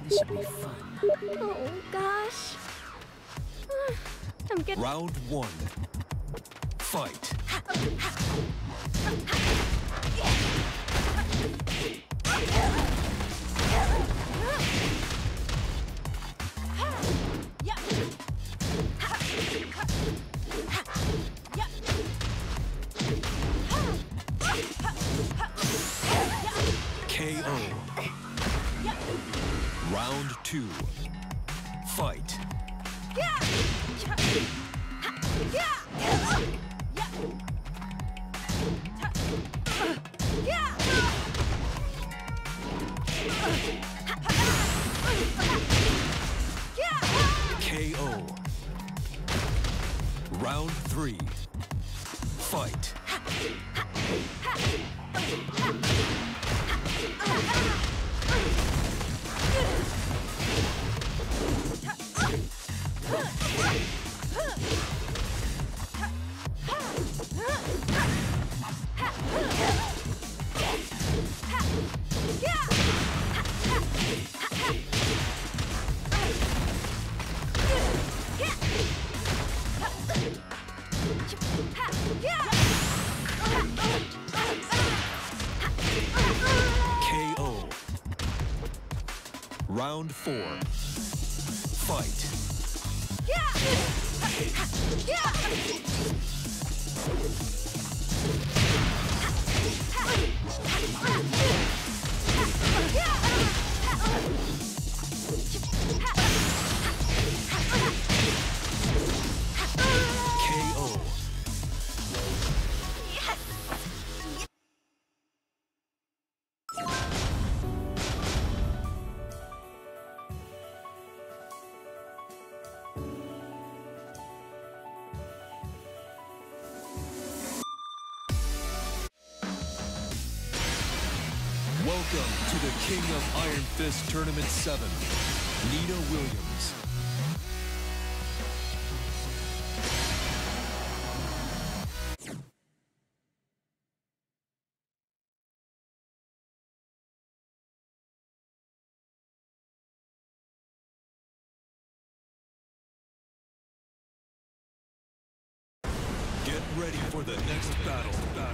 This should be fun. Oh, gosh. I'm getting... Round one. Fight. KO. Round two. Fight. KO. Round three. Fight. KO. Round four. Fight. KO. Welcome to the King of Iron Fist Tournament 7, Nina Williams. Get ready for the next battle.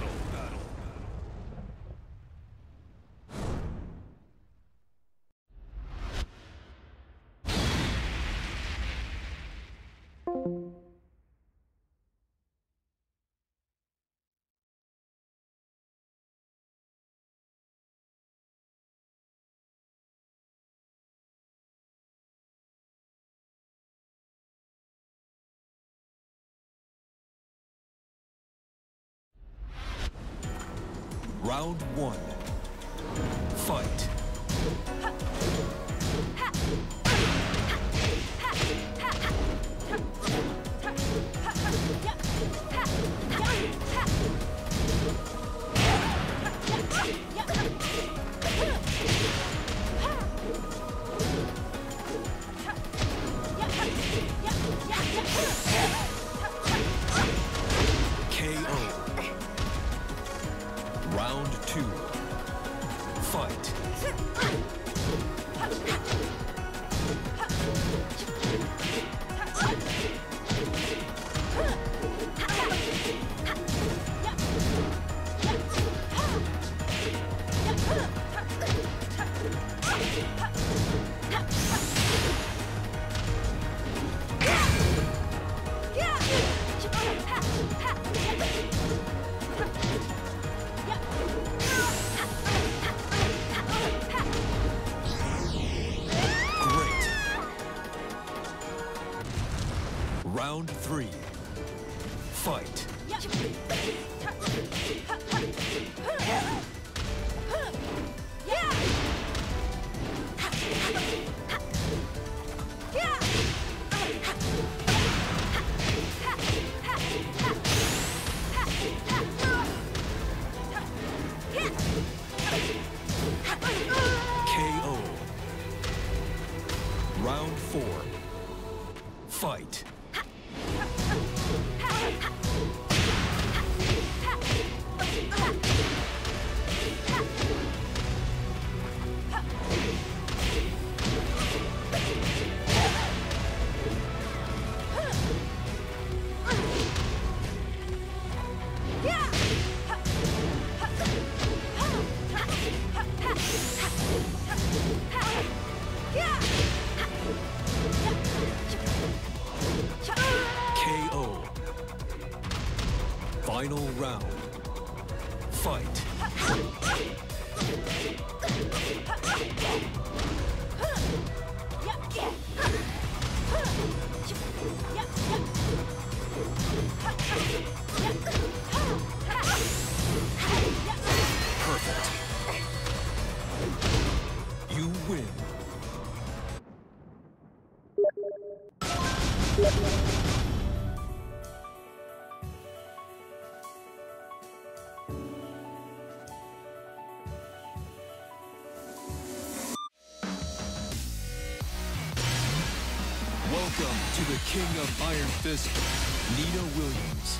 Round one. Fight. Round two. Fight. Fight. Perfect. You win. Welcome to the King of Iron Fist, Nina Williams.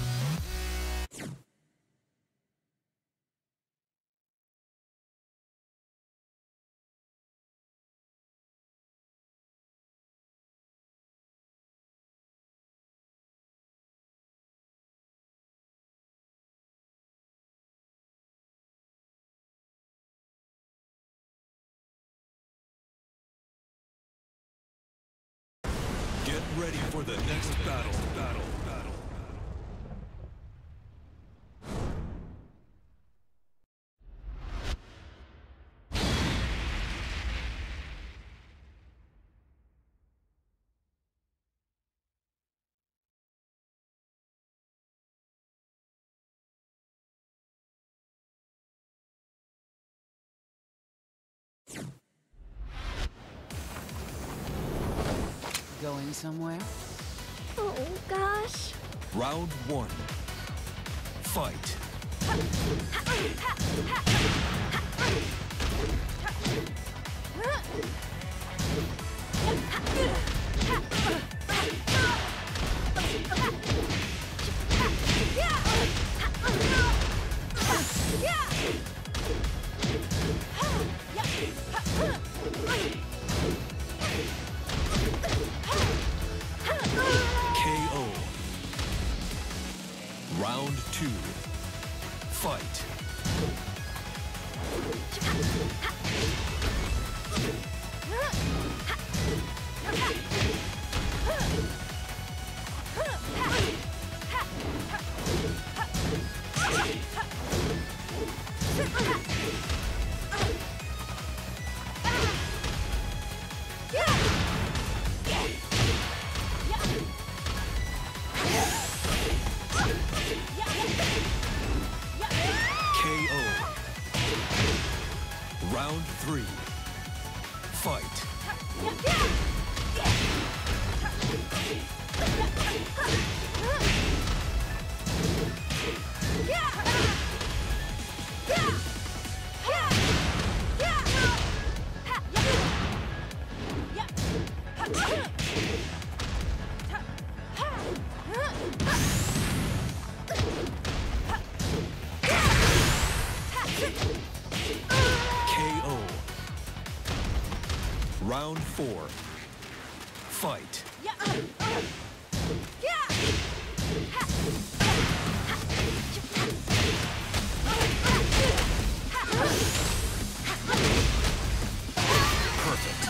Get ready for the next battle. Going somewhere? Oh gosh. Round one. Fight. KO. Round two. Fight. KO. Round three. Fight. KO. Round four. Fight. Perfect.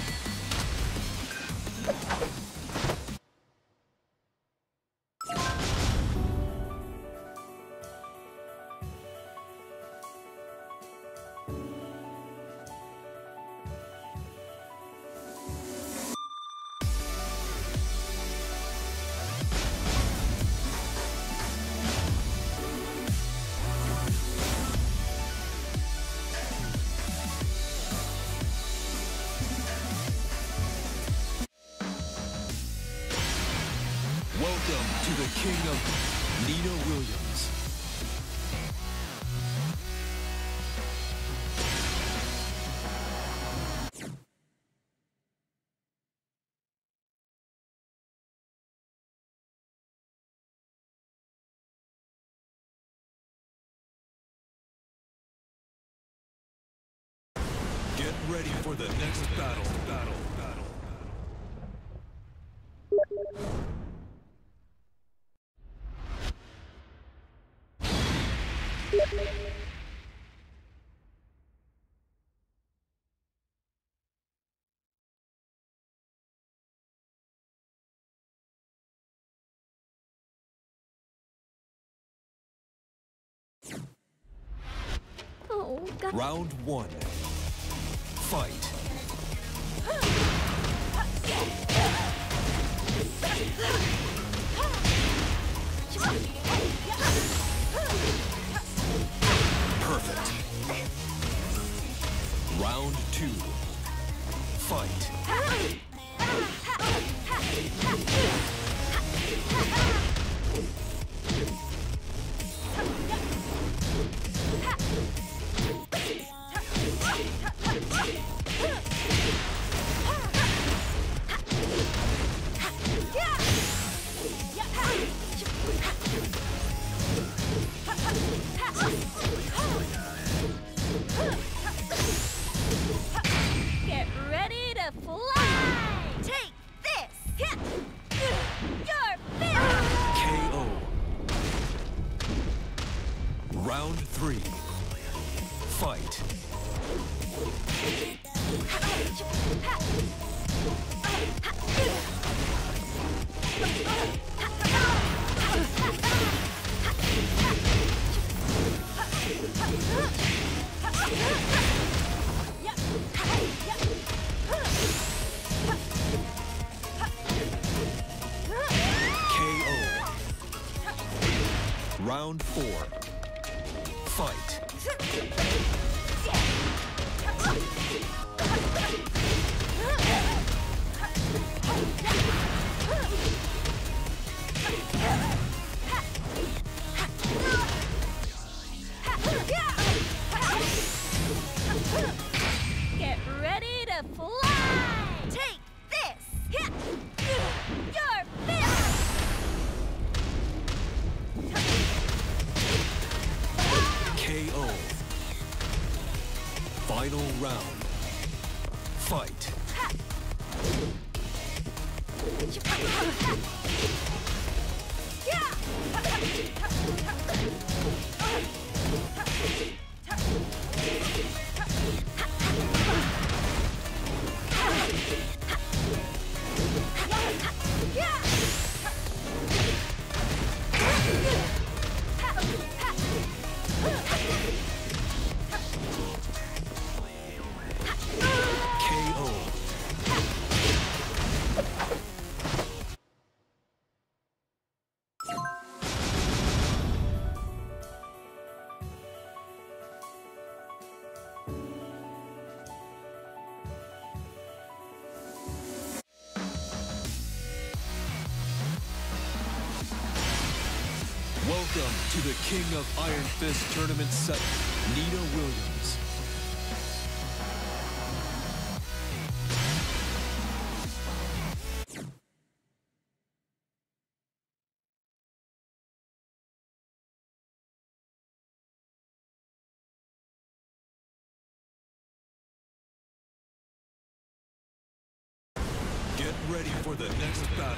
Welcome to the King of Nina Williams. Get ready for the next battle. Round one. Fight. Perfect. Round two. Fight. Get ready to fly! Take this! You're finished! KO. Round three. Fight. KO. Round four. Fight. Get ready to fly! Take this! You're finished! KO. Final round. Fight. KO. Welcome to the King of Iron Fist Tournament 7, Nina Williams. Get ready for the next battle.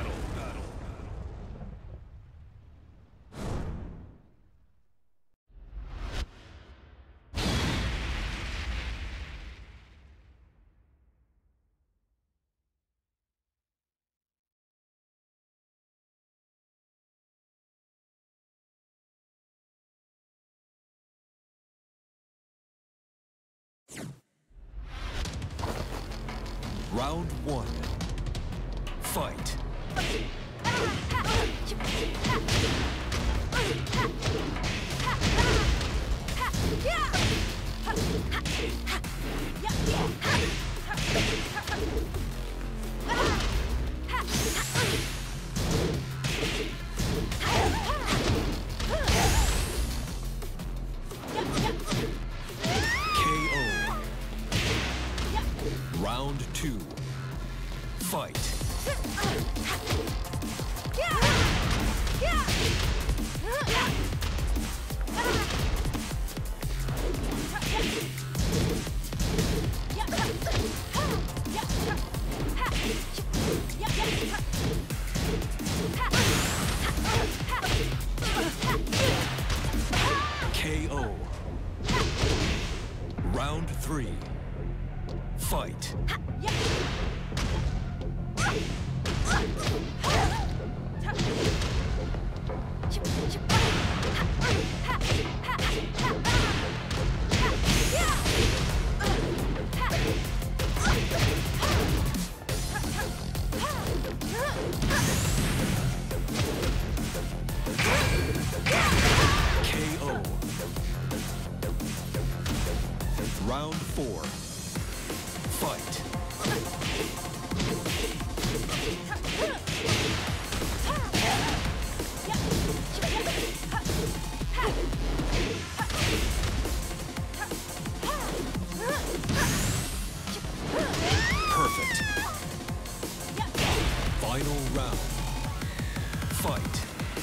Round one. Fight. KO. Round two. Fight. KO. Round three. Fight. Round 4. Fight. Perfect. Final round. Fight.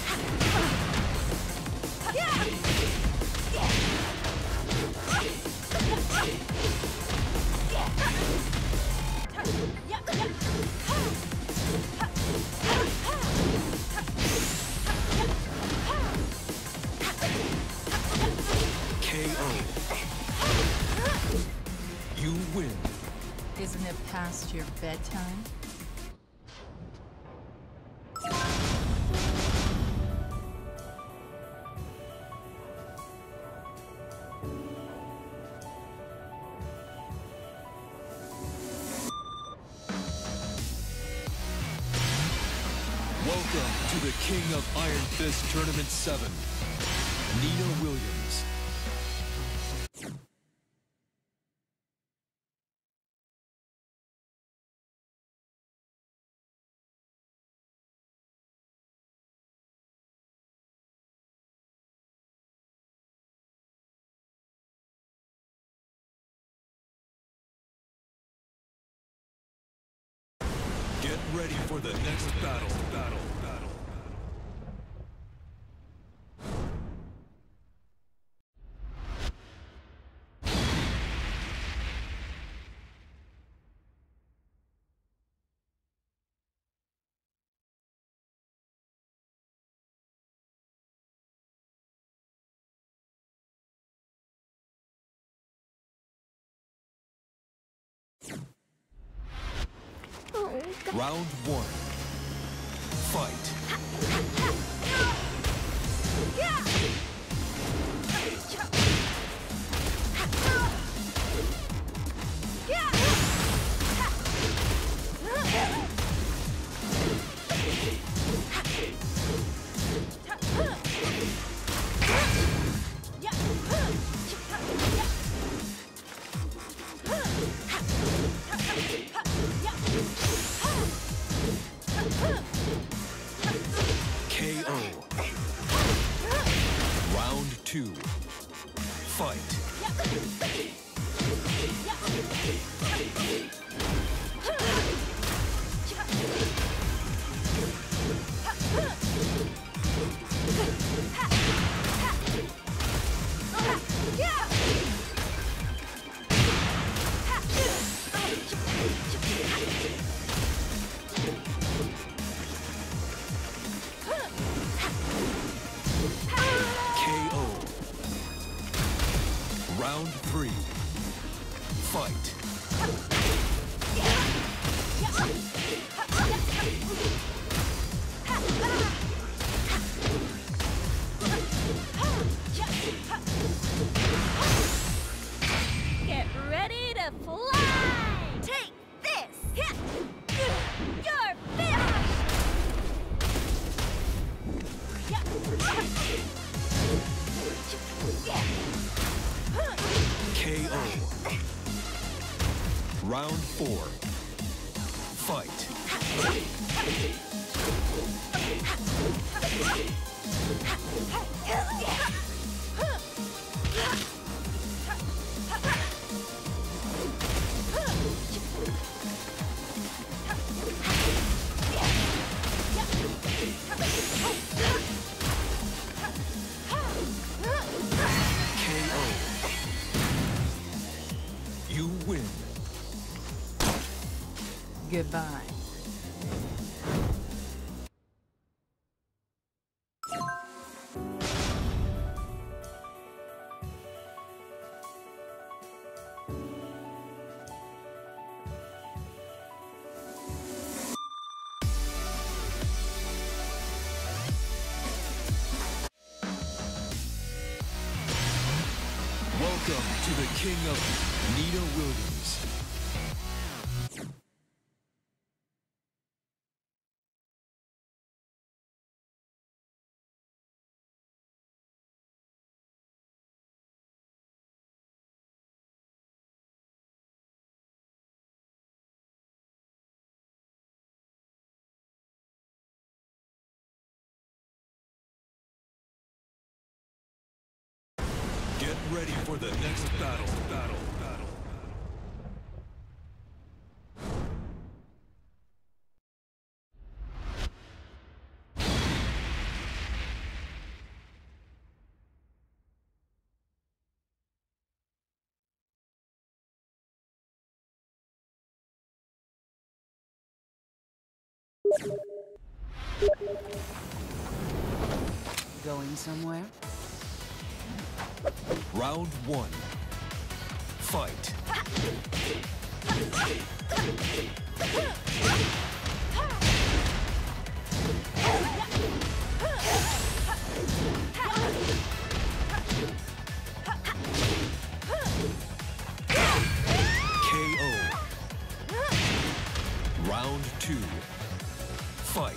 KO. You win. Isn't it past your bedtime? Welcome to the King of Iron Fist Tournament 7, Nina Williams. Get ready for the next battle. Round 1. Fight. KO. Round 2. Fight. KO. Round 3. Fight. Get ready to fly! Take this! You're finished! KO. Round 4. Fight. KO. You win. Goodbye. Welcome to the King of Nina Williams. ready for the next battle. Going somewhere? Round one. Fight. KO. Round two. Fight.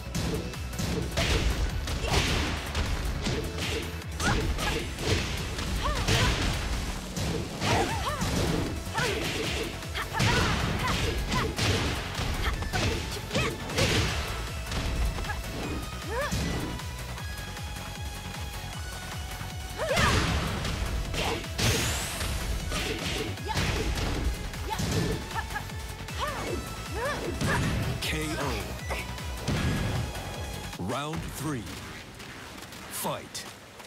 KO. Round three. Fight.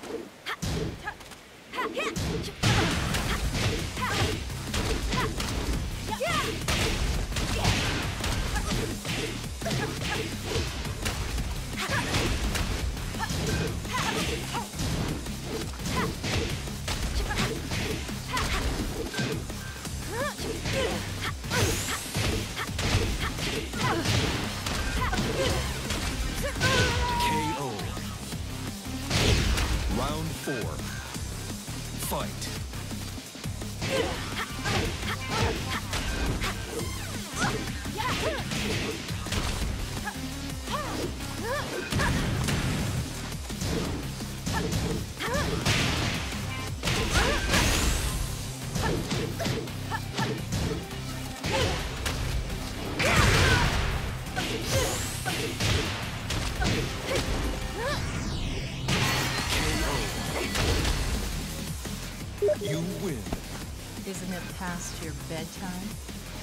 KO. Round four. Fight. You win. Isn't it past your bedtime?